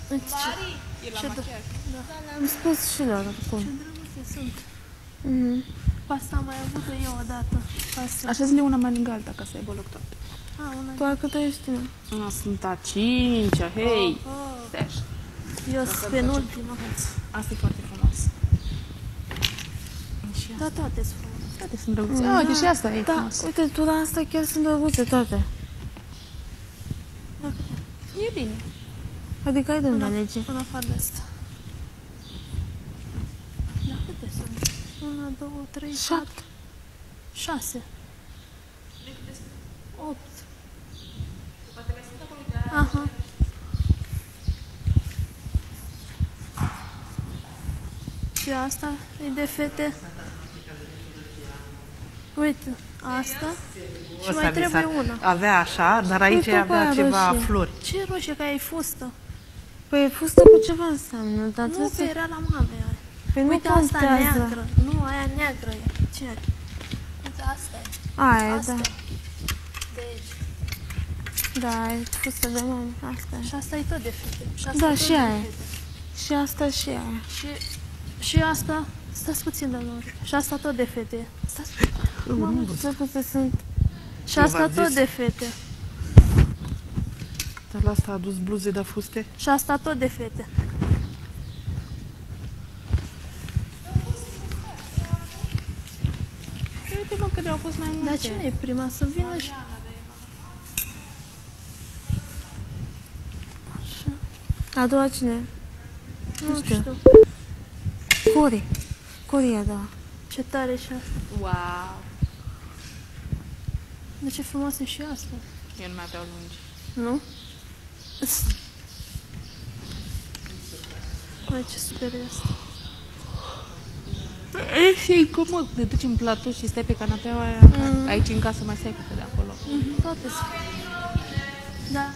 E la machiaj. Da, le-am spus și lor oricum. Ce drăguțe sunt. Mhm. Asta am mai avut eu odată. Așeți-le una mai lângă alta ca să aibă loc toate. Tu a câtă ești, mă? Sunt a cincea, hei! Stai așa. Eu sunt penultima. Asta e foarte frumos. Da, toate sunt frumoase. Toate sunt drăguțe. Uite, și asta e Da, frumos. uite, tu la asta chiar sunt drăguțe toate. E bine. Adică ai de unde alege. În afară de asta. Da, câte sunt? 1, 2, 3, 4, 6. 8. Aha. Și asta e de fete. Uite, asta. Și mai trebuie una. Avea așa, dar aici Uite, avea aia ceva roșie. flori. Ce roșie, că e fustă? Păi fustă cu ceva înseamnă, dar Nu, trebuie că să... era la mame aia. Păi nu Uite, asta contează. neagră. Nu, aia neagră e. Ce? Uite, asta e. Aia, Asta da. e. De aici. Da, e fustă de mamă, asta e. Și asta e tot de fete. Și asta Da, tot și de aia. fete. Și asta și aia. Și asta, stați puțin de lor. Și asta tot de fete. Stați puțin. Mamă, ce câte sunt... Și asta tot de fete. Dar la asta a adus bluze de fuste. Și asta tot de fete. Uite mă, că au fost mai multe. Dar cine e prima să vină și... A doua cine? Nu știu. Cori. Cori e a doua. Ce tare și asta. Wow. De ce frumoasă e și asta. Eu nu mai aveau lungi. Nu? Mai ce super e asta. E și incomod. Te duci în platou și stai pe canapeaua aia. Aici în casă mai stai cu de acolo. Toate sunt. Da.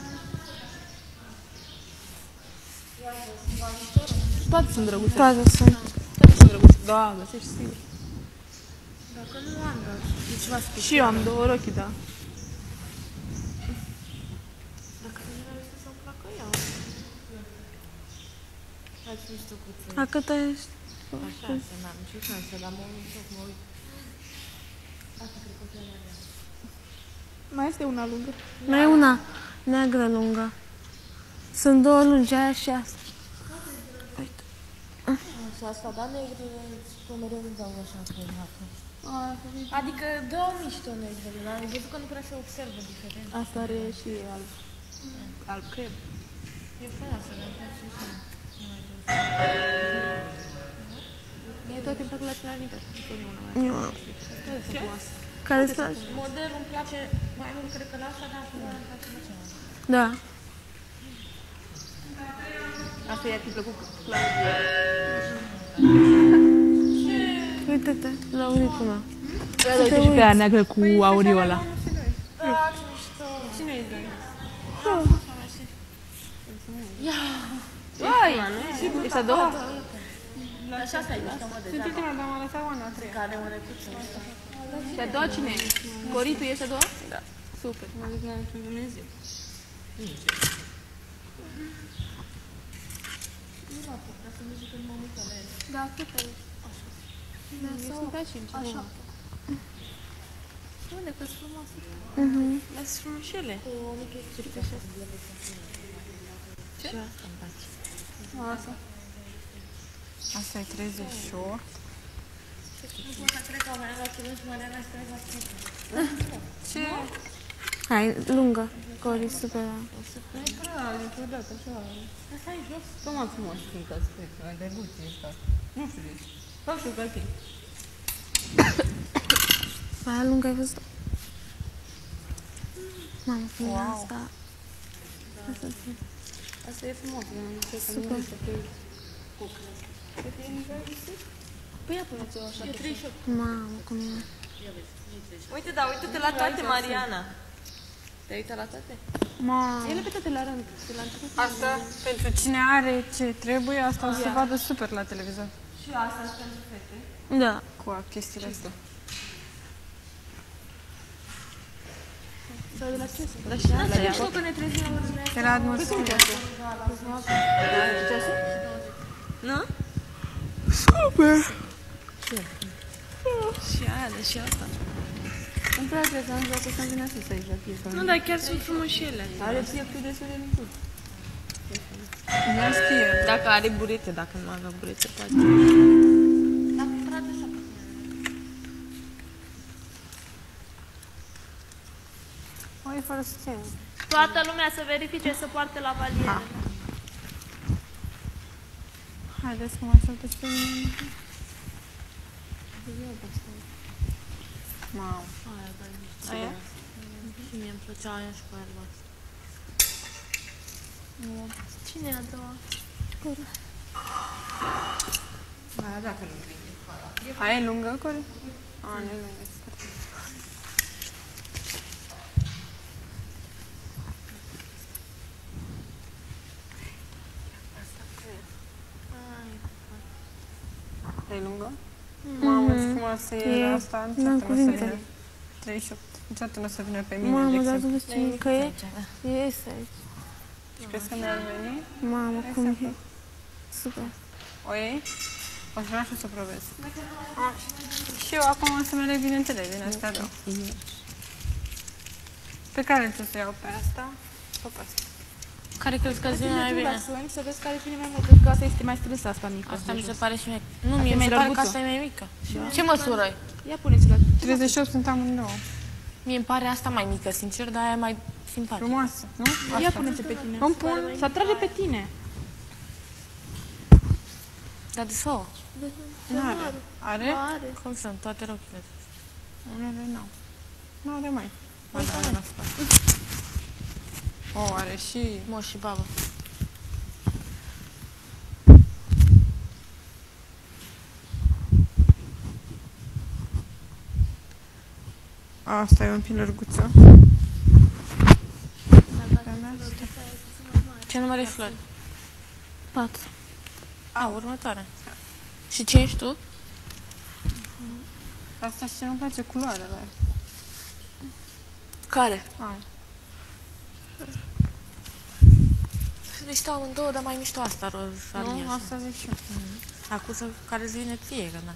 Toate sunt drăguțe. Toate sunt. Toate sunt drăguțe. Da, găsești sigur. Dacă nu am, dar e ceva special. Și eu am două rochi, da. Dacă nu este să-mi placă eu. Faci mișto puțin. A câtă ești? Așa, să n-am nicio șansă, dar mă uit, mă uit. Asta cred că o să Mai este una lungă. Mai e una neagră lungă. Sunt două lungi, aia și asta. Uite. Și asta, da, negrele, că mereu îmi dau așa pe hartă. Adică două mișto negrele, dar am văzut că nu prea se observă diferența. Asta are și alb. Alb, cred. E frumoasă, dar îmi place și așa. Mie toate îmi plac la tiranită. Toate sunt frumoase. Care îți place? Modelul îmi place mai mult, cred că la asta, dar acum îmi place la cealaltă. Da. Asta i-ar fi plăcut Claudia. Uite-te, la unicul meu. Uite și pe aia neagră cu aureola. Da, ce mișto. Cine e doi? Vai! Ești a doua? Așa asta e mișto, mă, de Sunt ultima, dar m-a lăsat Oana a treia. care mă recuță. Și a doua cine e? Cori, tu ești a doua? Da. Super. Mă zic la Dumnezeu. Da, cât e? Așa. Eu sunt pe cinci. Așa. Unde că-s frumoasă? Dar sunt frumușele. Cu o mică explică și asta. Ce? Asta îmi place. Asta. Asta e 38. Nu pot să cred că Mariana Chiru și Mariana stă la cred. Ce? Hai, lungă. Cori, super. E prea niciodată așa. Asta e jos. Toma frumos sunt aspect. De gust ăsta. Nu știu de ce. Sau știu că fi. Aia lungă ai văzut? Mamă, cum e asta? Asta e frumos. Super. Păi ia pune-ți o așa. E 38. Mamă, cum e. Uite, da, uite-te la toate, Mariana. Te-ai uitat la toate? Mamă. Ele pe toate la rând. De la început. Asta, pentru cine are ce trebuie, asta o să vadă super la televizor. Și asta sunt pentru fete. Da. Cu chestiile astea. Sau de la ce sunt? La ce? Asta e mișto că ne trezim la orele. Era atmosferă. Și aia, și asta. Îmi place că am zis să-mi vine sus aici la piesă. Nu, dar chiar sunt frumoșele. Are pieptul destul de micuț. Nu știe. Dacă are burete, dacă nu avea burete, poate. Dacă trage așa. O, e fără scenă. Toată lumea să verifice să poarte la valiere. Haideți să mă aștept pe mine. Mamă. Aia? Și mie îmi plăcea aia și cu aia albastră. Cine e a doua? Aia dacă nu vine. Aia e lungă, Core? A, nu e lungă. E lungă? Mamă, ce frumoasă e asta. Niciodată nu o să vină. 38. Niciodată nu o să vină pe mine, de Mamă, dar exemplu. tu vezi ce mică e? Iese aici. Și crezi că mi-ar veni? Mamă, cum e? Super. O iei? O să vreau și o să o probez. Și eu acum o să merg bineînțeles din astea două. Pe care tu să iau? Pe asta sau pe asta? Care crezi că îți vine mai bine? Să vezi care vine mai mult, pentru că asta este mai strânsă, asta mică. Asta mi se pare și mică. Nu, mie mi se pare că asta e mai mică. Ce măsură ai? Ia puneți-l. 38 sunt amândouă. Mie îmi pare asta mai mică, sincer, dar aia e mai simpatică. Frumoasă, nu? Ia puneți pe tine. Îmi pun. Să atrage pe tine. Dar de sau? N-are. Are? Cum sunt toate rochile? Unele n-au. Nu are mai. O, are și... Moș și babă. Asta e un pic lărguță. Ce număr e flori? 4. A, următoare. Și ce ești tu? Asta și nu-mi place culoarea la ea. Care? Aia. Sunt mișto amândouă, dar mai mișto asta, roz, alie. Nu? Asta zic și eu. Acum să care îți vine ție, că na.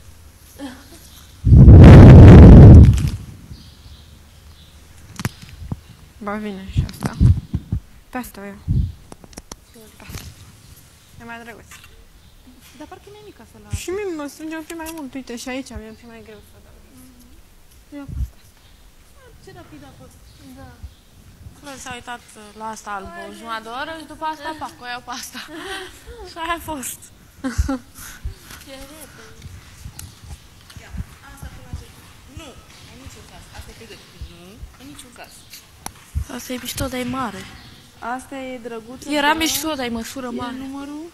Ba vine și asta. Pe asta o iau. Pe asta. E mai drăguț. Dar parcă e mai mică să la... Și mie mă strânge un pic mai mult. Uite, și aici mi-e un pic mai greu să dau. Eu pe asta. Ce rapid a fost. Da. Flori s-a uitat la asta albă o jumătate de oră și după asta, pac, o iau pe asta. Și aia a fost. Ce repede. Asta place. Nu, în niciun caz. Asta e pe gât. Nu, în niciun caz. Asta e mișto, dar e mare. Asta e drăguță. Era mișto, dar e măsură E mare. numărul.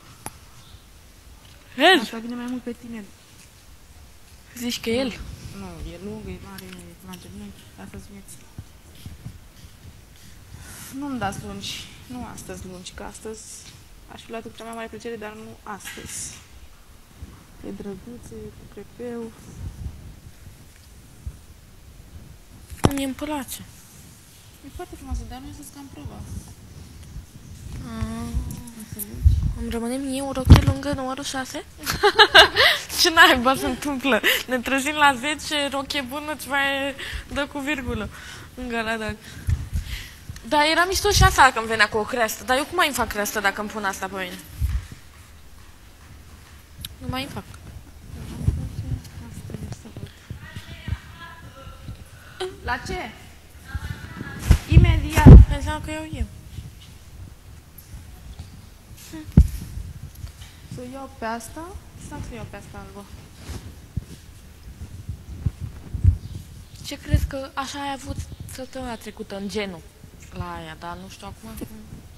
El! Asta vine mai mult pe tine. Zici că el? Nu, e lung, e mare, e mare. Asta-ți vine ție. Nu-mi dați lungi. Nu astăzi lungi, că astăzi aș fi luat cu cea mai mare plăcere, dar nu astăzi. E drăguț, e cu crepeu. Mie îmi place. E foarte frumoasă, dar nu e să-ți cam proba. Îmi rămâne mie un roche lungă numărul 6? Ce naiba se întâmplă? Ne trezim la 10, roche bună, ce mai dă cu virgulă. În Galadag. Dar era mișto și asta dacă îmi venea cu o crestă. Dar eu cum mai îmi fac crestă dacă îmi pun asta pe mine? Nu mai îmi fac. La ce? Imediat. Înseamnă că eu. Să iau pe asta sau să iau pe asta albă? Ce crezi că așa ai avut săptămâna trecută în genul la aia, dar nu știu acum cum...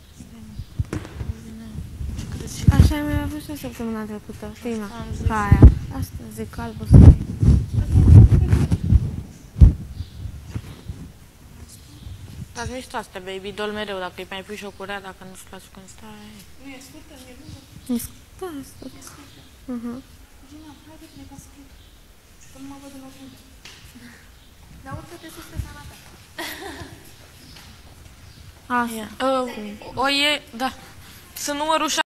Ce crezi? Așa ai mai avut și săptămâna trecută, prima. Am zis. Ca aia. Asta zic, albă să ai. Dar mișto astea, baby doll mereu, dacă îi mai pui și o curea, dacă nu-ți place când stai... Nu e scurtă, e lungă. Da, asta. Gina, haide-te ca să cred. Că nu mă văd în ochi. Dar urcă-te sus pe canapea. Asta. O e, da. Sunt numărul 6.